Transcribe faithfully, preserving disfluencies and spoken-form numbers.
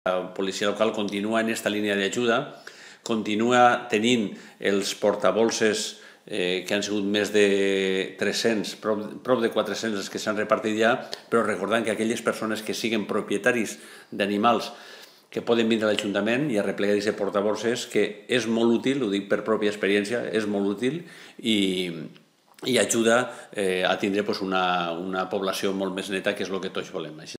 La policia local continua en aquesta línia d'ajuda, continua tenint els portabolses eh, que han sigut més de tres-cents, prop, prop de quatre-cents els que s'han repartit ja, però recordant que aquelles persones que siguin propietaris d'animals que poden vindre a l'Ajuntament i a replegar aquest portabolses, que és molt útil, ho dic per pròpia experiència, és molt útil i, i ajuda eh, a tindre pues, una, una població molt més neta, que és el que tots volem.